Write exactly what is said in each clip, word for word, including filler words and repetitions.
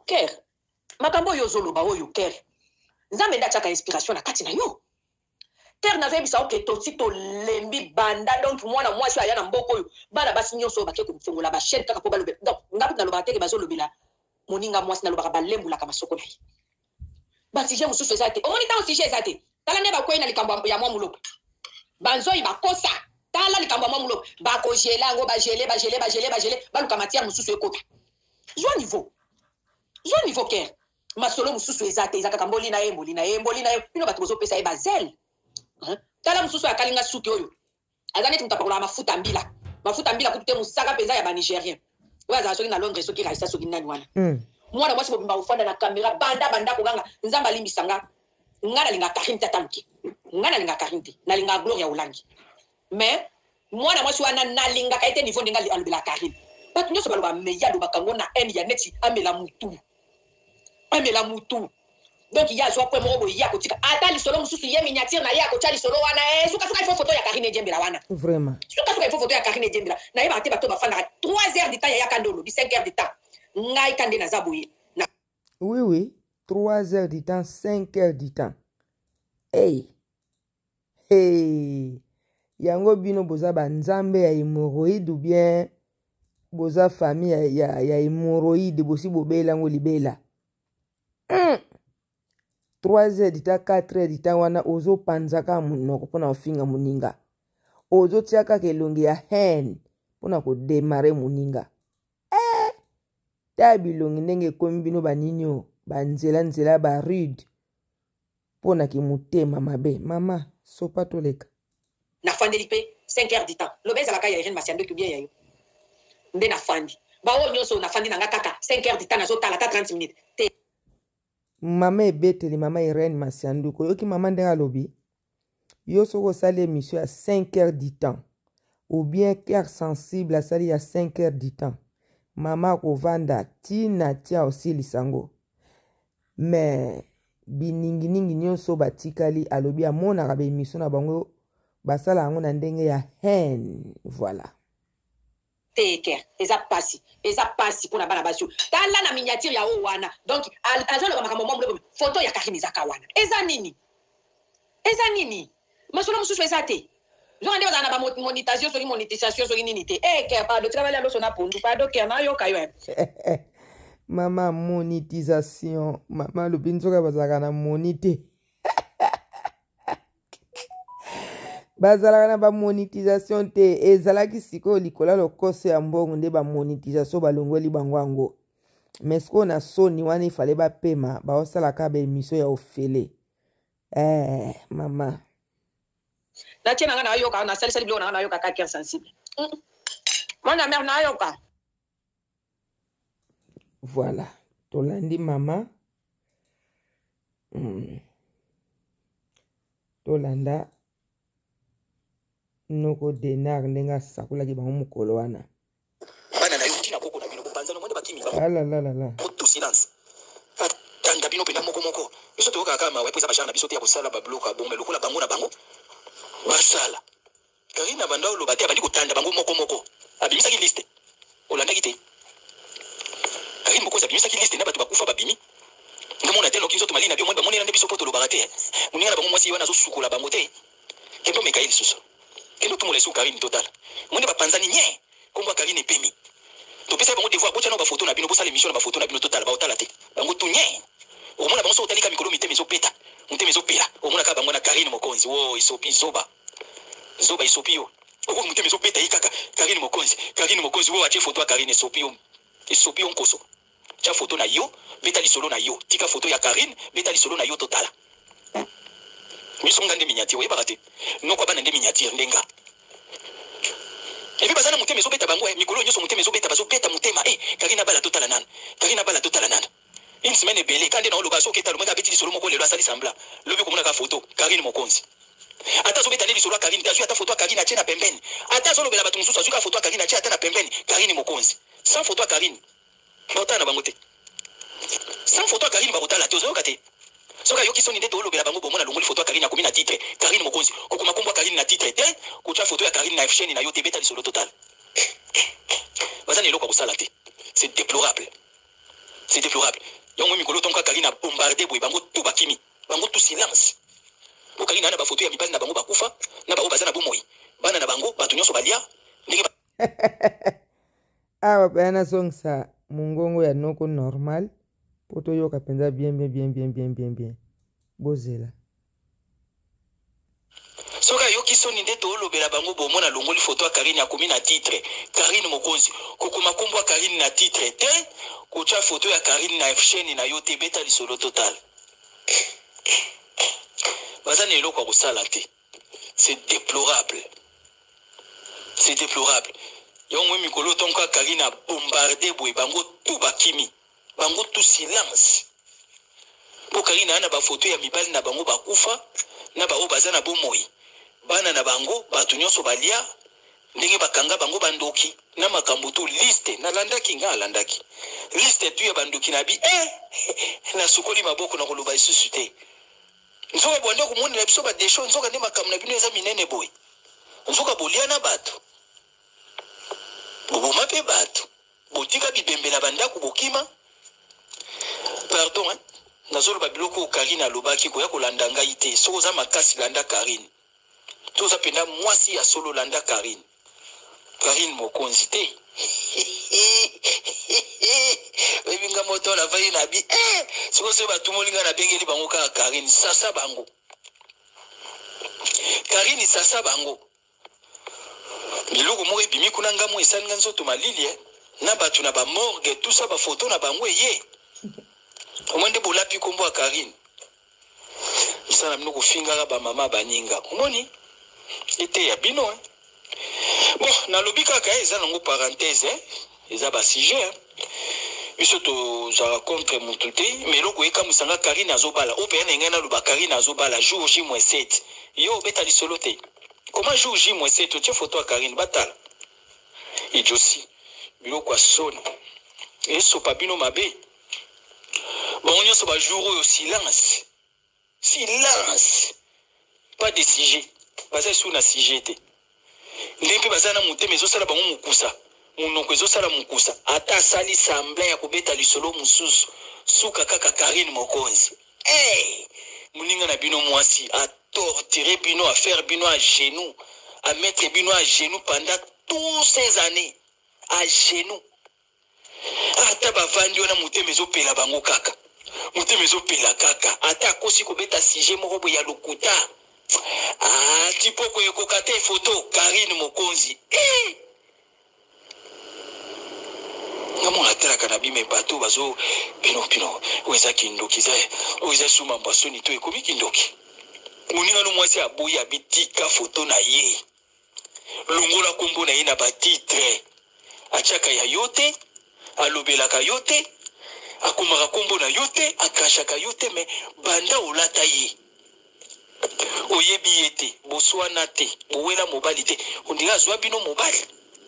ker makambo yo zoloba oyo ker nzambe nda chaka inspiration na kati na yo ker na zebi sa oke toti to lembi banda donc mwana mwasi aya na mboko oyo bana basi nyonso bake ko mfungola ba chaîne kaka po ba lobe donc ngapi na loba teke bazo lobela moninga mwasi na loba ba lembula ka masoko na yi ba si je mususu ezate o moni ta si je ezate tala ne ba ko ina likambo ya mwa mulopo banzo yi bakosa tala likambo ya mwa mulopo ba ko gela ngo ba gele ba gele ba gele ba gele ba luka matia mususu ekota jo niveau jo niveau ker masolo mususu ezate ezaka kamboli na emboli na emboli na bino bato bozo pesa e bazel tala mususu akalinga suki oyo azaneti mutapakola mafuta mbila mafuta mbila kutute musaka peza ya ba Nigérien waza soki na Londres soki raisa soki nani wana mwana mwasi bobimba ufanda na kamera banda banda koganga nzamba limbisanga ngana linga Karim tatamki ngana linga Karim te na linga Gloria Ulangi mais mwana mwasi wana na linga kaite niveau ndinga alobela Karim batu nyoso baloba meya do bakango na en ya neti amela mutu amela mutu donc il y a soit point moko ya kotika ata lisolo mususu ye miniature na ya ko cha lisolo wana eh suka suka il faut photo ya Karine Djembela wana vraiment suka suka il faut photo ya Karine Djembela na yeba te bato bafanda trois heures de temps ya kandolo di cinq heures de temps ngai kande na zaboye na oui oui trois heures de temps cinq heures de temps hey hey yango bino boza ba nzambe ya hémorroïde ou bien boza famille ya ya hémorroïde bosi bobela ngo libela mm. trois heures de temps quatre heures de temps wana ozo panzaka munoko pona ofinga muninga ozo tiaka kelongi ya hen pona ko démarrer muninga eh ta bilongi ndenge komi bino baninyo banzela nzela ba rude pona ki mutema mabe mama sopa toleka na fandeli pe cinq heures de temps lobeza la kaya Irene Masiando ki bien yayo nde na fandi ba o nyonso na fandi nanga kaka cinq heures de temps na zo tala ta trente minutes te mama ebeteli mama Irene Masiando ko yoki mama ndenge alobi yo soko sali émission à cinq heures de temps ou bien cœur sensible à sali à cinq heures de temps mama ko vanda tina tia aussi lisango mais biningi ningi nyonso batikali alobi amona ka be émission na bango basala yango na ndenge ya hen voilà teke eza pasi eza pasi pona bana basio tala na miniature ya o wana donc azo le makambo mombo photo ya Karine zaka wana eza nini eza nini masolo mususu eza te zo ande bazana ba monétisation so monétisation so nini te eh ke pas de travailler loso na pondu pas de ke na yo kayo mama monétisation mama lo binzoka bazaka na monité bazalaka na ba monétisation te ezalaki siko likola lokoso ya mbongo nde ba monétisation balongoli bango yango mais siko na soni wana ifale ba pema ba osalaka ba émission ya ofele eh mama na tina ngana ayoka na sali sali bilo na ayoka ka cœur sensible mwana mère na ayoka voilà tolandi mama mm. tolanda noko denar ndenga sakula ki bango mukolo wana bana na yuti na koko na bino kupanza no mwende bakimi la la la la tout silence tanga bino pena moko moko biso to kaka ma wepo za bashana biso te ya kosala ba bloka bombe lokola bango na bango basala Karina banda lo batia bandi kutanda bango moko moko abimisa ki liste olanda kite Karina moko za bimisa ki liste na batu bakufa babimi ngamo na telo kinzo to malina bio mwenda monela nde biso poto lo barate muninga na bango mwasi wana zo sukula bango te kembo mekaili suso kendo tumole su Karine total monde bapanzani nye komba Karine pemi to pesa bango devoir bocha na ba photo na bino bosa l'émission na ba photo na bino total ba otala te bango tunye o mona bango so otali ka mikolo miteme zo peta muteme zo pela o mona ka bango na Karine mokonzi wo isopi zoba zoba isopi yo o muteme zo peta ikaka Karine mokonzi Karine mokonzi wo atie photo ya Karine isopi yo isopi yo nkoso cha photo na yo beta lisolo na yo tika photo ya Karine beta lisolo na yo total misonga nde miniature yeba kate noko bana nde miniature ndenga ebi bazana muteme zo beta bango mikolo nyoso muteme zo beta bazo beta mutema eh Karina bala totala nana Karina bala totala nana une semaine belé kande na oloba so keta lo maka beti lisolo moko lelo asali sambla lobi komona ka photo Karine mokonzi ata zo beta ne lisolo Karine tazu ata photo Karine atie na pembeni ata zo lobela batu mususu azuka photo Karine atie ata na pembeni Karine mokonzi sans photo Karine botana bango te sans photo Karine bakotala te ozoyoka te soka yoki soni nde tolobela bango bomona longoli photo ya Karine akomi na titre Karine mokonzi kokoma kombo Karine na titre te kucha photo ya Karine na chaîne na yo te beta lisolo total bazana eloko kusala te c'est déplorable C'est déplorable. Yongo mikolo tonka Karine a bombardé boy bango tout bakimi. Bango tout silence. Bo Karine na ba photo ya mibali na bango bakufa, na ba obaza na bomoi. Bana na bango batu nyonso balia. Awa pena song sa mungongo ya noko normal. Poto yoka penza bien bien bien bien bien bien bien. Bozela. Soka yoki soni nde to lobela bango bomo na longoli photo ya Karine akomi na titre. Karine Mokonzi. Kokoma kombo Karine na titre te. Kocha photo ya Karine na chaîne na yo te beta lisolo total. Bazane eloko kosala te. C'est déplorable. C'est déplorable. Yongo mikolo tonka Karine a bombardé boy bango tout bakimi. Bango tout silence. Po Karine ana ba photo ya mibali na bango bakufa na ba obaza na bomoi. Bana na bango batu nyonso balia ndenge bakanga bango bandoki na makambo to liste na landaki nga landaki. Liste tu ya bandoki na bi eh na sukoli maboko na koloba isusu te. Nzoka bonde ko moni na biso ba desho nzoka ne makambo na bino eza minene boy. Nzoka bolia na batu. Bobo mape batu. Botika bibembe na bandako bokima. Pardon hein. Nazolo babiloko Karine alobaki ko ya kolanda ngai te. Soko za makasi landa Karine. Toza penda mwasi ya solo landa Karine. Karine Mokonzi te. Ebinga moto la vayi na bi eh soko se batu molinga na bengeli bango ka Karine sasa bango. Karine sasa bango. Biloko mo ebimi kuna ngamo esani nganzo to malili eh. Na batu na ba morgue tout ça ba photo na bango ye. Omwende bolapi kombo ya Karine. Isana mnoko fingara ba mama baninga. Omoni ete ya bino hein. Bon, na lobika ka eza nango parenthèse hein. Eza ba sujet hein. Biso to za contre mututé mais loko eka musanga Karine azobala. Ope na ngena loba Karine azobala jour J moins sept. Yo beta lisolo te. Comment jour J moins sept tu photo ya Karine batala. Ijosi. Biloko a soni. Eso pa bino mabe. Bon, on y a jour au silence. Silence. Pas de sujet. Basé sur la sujet. Ndempe bazana monte mais osala bango mukusa. Munoko ezosala mukusa. Ata sali semblé ya kobeta lisolo mususu. Suka kaka Karine Mokonzi. Eh! Muninga na bino mwasi a torturer bino, à faire bino à genoux, à mettre bino à genoux pendant toutes ces années. À genoux. Ata bavandi ona muteme ezopela bango kaka. Muteme ezopela kaka. Ata kosi kobeta sujet moko boya lokuta. Ah, tipoko ekokate photo Karine Mokonzi. Eh! Ngamona tela kana bime bato bazo bino bino weza kindoki za weza suma mbasoni to ekomi kindoki. Muninga no mwasi aboya bitika photo na ye. Longola kombo na ye na ba titre. Achaka ya yote, alobelaka yote, akumaka kombo na yote, akashaka yote me banda olata ye. Oyebi yete, boswana te, bowela mobali te, ondira azwa bino mobali.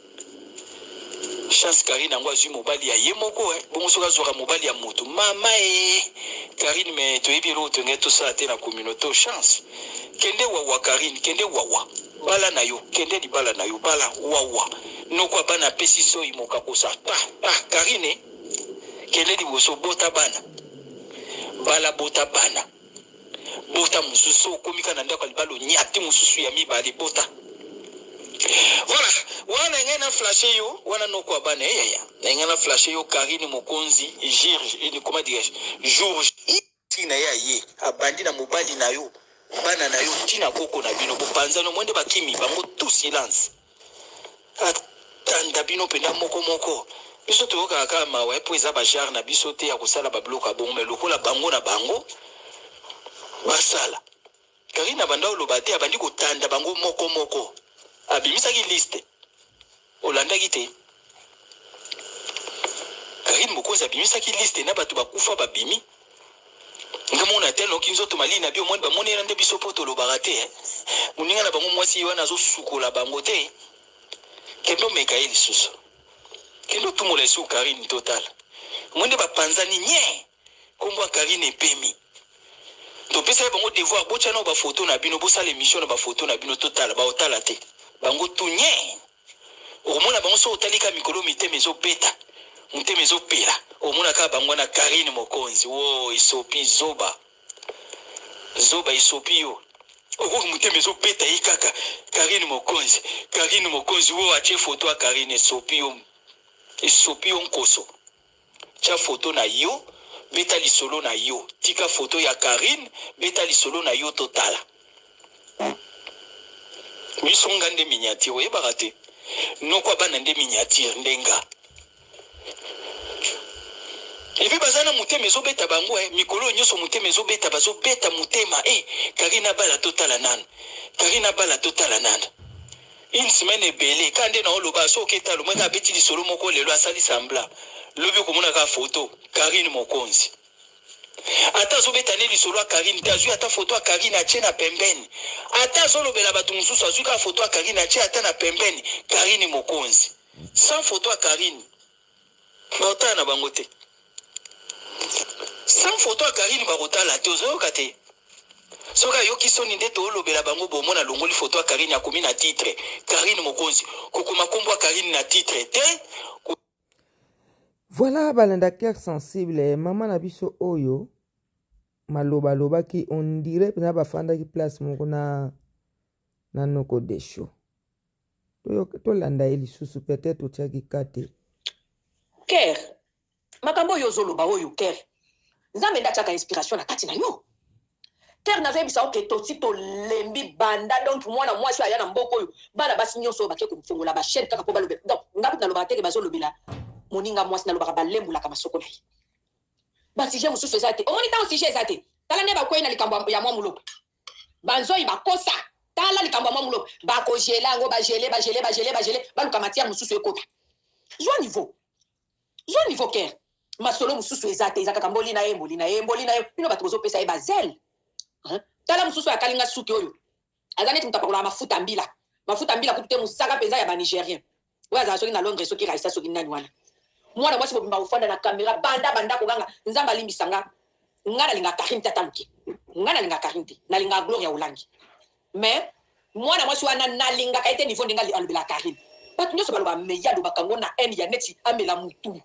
Chance Karine angwa zwi mobali ya ye moko eh, bongo soka zwa mobali ya moto. Mama eh, Karine me toyebi lo to ngeto sa te na communauté chance. Kende wawa Karine, kende wawa. Bala na yo, kende di bala na yo, bala wawa. Noko bana pesi so imoka kosa. Pa, pa Karine, kende di boso bota bana. Bala bota bana. Bota mususu komika na ndako libalo nyati mususu ya mibali bota. Voilà, wana ngena flasher yo, wana noko abana ya ya. Ngena flasher yo Karine Mokonzi, Jirge, comment dirais-je? Georges. Tina ya ye, abandi na mobali na yo. Bana na yo tina koko na bino bopanza no mwende bakimi bango tout silence. Atanda bino penda moko moko. Biso to kaka mawa epo eza ba jar na biso te ya kosala ba bloka bon mais lokola bango na bango basala. Karine banda olobate abandi kotanda bango moko moko. Abimisa ki liste. Olanda kite. Karine Mokonzi abimisa ki liste na batu bakufa babimi. Ngamona telo kinzoto mali na bio mwana ba monera nde biso poto lo barate eh. Muninga na bango mwasi wana zo sukola bango te. Kendo meka eli susu. Kendo tumola su Karine total. Mwende ba panzani nye. Kombo Karine pemi. To pesa bango devoir bocha na ba photo na bino bosa l'émission na ba photo na bino total ba otala te. Bango tu nye. Omona bango so otalika mikolo miteme zo beta. mutema ezopela omona kaka bango na Karine Mokonzi wo isopi zoba zoba isopi yo okoki mutema ezopeta ye kaka Karine Mokonzi Karine Mokonzi wo atie foto ya Karine isopi yo isopi yo nkoso tia foto na yo beta lisolo na yo tika foto ya Karine beta lisolo na yo totala misonga nde miniature oyebaka te noko abana nde miniature ndenga epi bazana mutema ezobeta bango eh, mikolo nyonso mutema ezobeta bazobeta mutema eh, Karine abala totala nana Karine abala totala nana une semaine ebele kande na oloba soki etalo mweka abeti lisolo moko lelo asali sambla lobi okomona ka foto Karine Mokonzi ata azobeta ne lisolo ya Karine te azwi ata foto ya Karine atie na pembeni ata azolobela bato mosusu azwi ka foto ya Karine atie ata na pembeni Karine Mokonzi sans foto ya Karine baotala na bango te sans foto ya Karine bakotala te ozoyoka te soki ayoki soni nde toolobela bango bomona longoli foto ya Karine akomi na titre Karine Mokonzi kokoma kombo ya Karine na titre te. Voilà balanda cœur sensible mama na biso oyo maloba loba ki on dirait na bafanda ki place moko na na noko desho to to landa eli susu peut-être otiaki kate Ker makambo yo zoloba oyo Ker nzambe ndachaka inspiration na kati na yo Ker na vebisa oke toti to lembi banda donc mwana mwasi aya na mboko oyo bana basi nyonso bake ko mfungola ba chaîne kaka po balobe donc ngapi na loba teke bazolobela moninga mwasi na lobaka balembu kama soko na ye basi je mususu ezate omoni ta aussi ezate tala ne ba kwena likambo ya mwa mulopo banzoi bakosa tala likambo ya mwa mulopo ba ko gela ngo ba gele ba gele ba gele ba gele baluka matière mususu ekota jo niveau jo niveau Ker masolo mususu ezate ezaka kamboli na emboli na emboli na bino bato bozo pesa e bazel hein tala mususu akalinga suki oyo azane tumtapakola mafuta mbila mafuta mbila kutute musaka peza ya ba Nigérien waza soki na Londres soki raisa soki nani wana mwana mwasi bobimba ufanda na kamera banda banda koganga nzamba limbisanga ngana linga Karine tata muke ngana linga Karine na linga Gloria Ulangi mais mwana mwasi wana na linga kaite niveau ndinga alobela Karine batu nyoso baloba meya do bakango na en ya neti amela mutu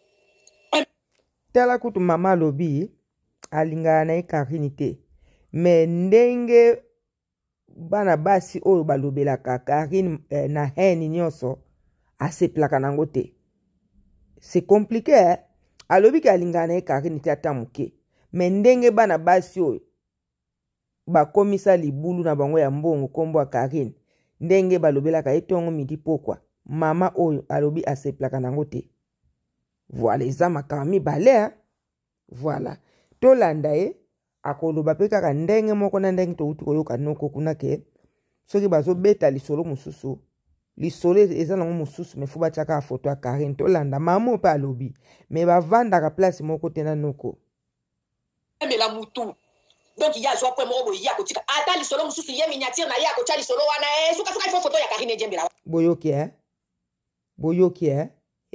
tala kutu mama lobi alinga na Karine te mais ndenge bana basi oyo balobela ka Karine eh, na heni nyonso aseplaka nango te. C'est compliqué hein? Alobi ka alinga na Karine te ata muke mais ndenge bana basi oyo bakomisa libulu na bango ya mbongo kombo ya Karine ndenge balobelaka etongo midi pokwa mama oyo alobi aseplaka nango te. Voilà eza makambo mibale hein? Voilà tolanda ye akoloba pe kaka ndenge moko na ndenge touti koyoka noko kuna ke soki bazobeta lisolo mosusu lisolo eza nango mosusu me fo batiaka foto ya Karine tolanda mama mpe alobi me bavandaka place moko te na noko emela mutu donc ya zwa point moko ya kotika ata lisolo mosusu ye miniature na ya kotia lisolo wana e suka suka ifo foto ya Karine ejembela boyoki hein boyoki hein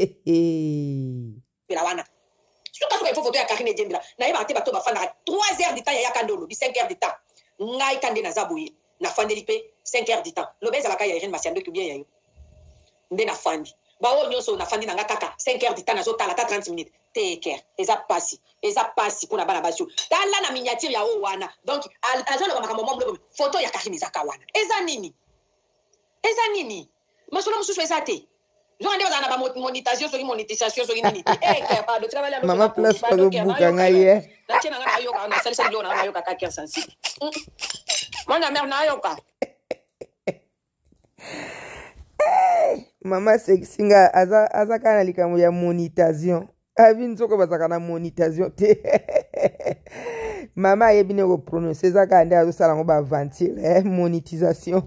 bela wana suka suka ifo foto ya Karine ejembela na ye bate bato bafanda trois heures du temps ya yakandolo bi cinq heures du temps ngai kande na zaboye na fandeli pe cinq heures du temps lobeza la kaya Irene Masiando que bien yayo nde na fandi ba o nyonso na fandi na nga kaka cinq heures du temps na zo tala ta trente minutes te Ker eza pasi eza pasi kuna bana basio tala na miniature ya o wana donc azona ba makambo momlo photo ya Karine eza ka wana eza nini eza nini masolo mususu eza te zo ande bazana ba monétisation soki monétisation soki nini te eh Ker pa do travailler avec mama place pa do buka ngaye na tena nga ayo ka na salisa bilo na ayo ka ka Ker sensible mwana mère na ayo ka mama sexinga aza aza kana likambo ya monétisation abi nzoko bazaka na monétisation te mama ayebi ne ko prononcer eza ka nde azosala ngo ba aventure eh monétisation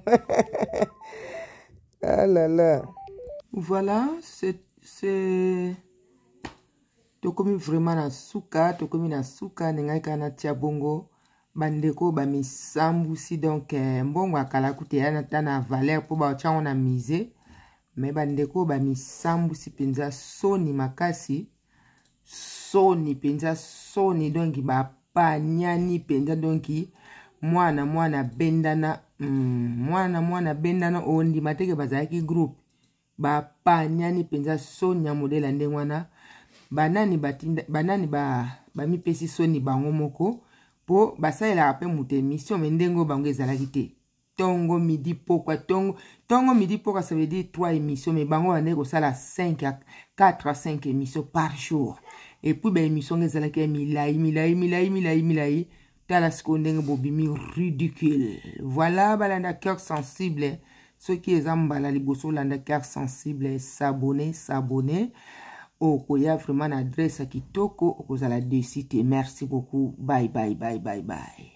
ah là là voilà c'est c'est tokomi vraiment na suka tokomi na suka nengai kana tia bongo bandeko ba misambusi donc mbongo akala kuti yana tana valeur po ba chango na mise mais bandeko ba misambusi penza soni makasi soni penza soni donc ba panyani penza donc mwana mwana bendana mm, mwana mwana bendana ondi mateke bazaki groupe ba panyani penza soni ya modela ndengwana banani batinda banani ba ba mi pesi soni bango moko po basalela ape muté mission mendengo bango ezalaki te tongo midi pokwa tongo tongo midi pokwa ça veut dire trois émissions mais bango bande ko sala cinq à quatre à cinq émissions par jour et puis ba émission ezalaki milai milai milai milai milai tala skondenge bobimi ridicule. Voilà balanda cœur sensible ceux qui ezambala liboso landa cœur sensible s'abonner s'abonner au koya vraiment adresse kitoko okozala de site. Merci beaucoup, bye bye bye bye bye.